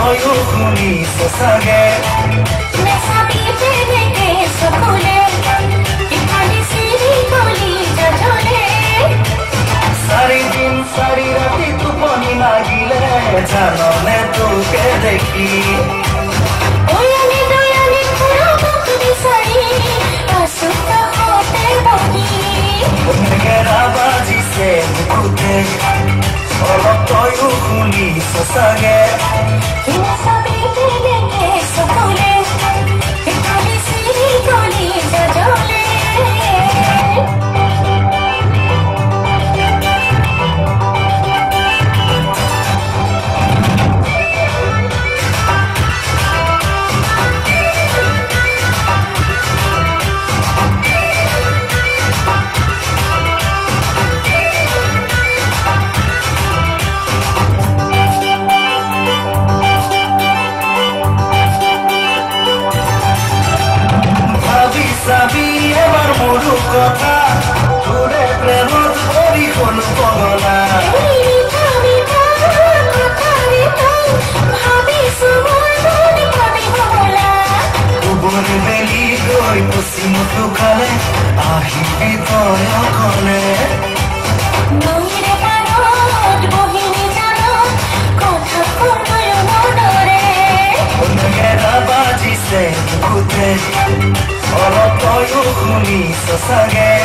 তয়ো শুনিছ চাগে নেচাবি তেনেকে চকুলে ইফালে চিৰি গলি যাজলে 4 দিন 4 ৰাতি টোপনি লাগিলে জাননে তোকে দেখি ওয়ানি দয়ানি ফুৰক বিচাৰি আছো কাষতে বহি নেগেৰা বাজিছে মুখতে অলপ তয়ো শুনিছ চাগে নেচাবি তেনেকে চকুলে ইফালে চিৰি গলি যাজলে চাবি এবাৰ মোৰো কথা তোৰে প্ৰেমত পৰি গলো পগলা কোবৰ বেলি গৈ পশ্চিমতো খালে আহিবি তই অকলে নেগেৰা বাজিছে মুখতে অলপ তয়ো শুনিছ চাগে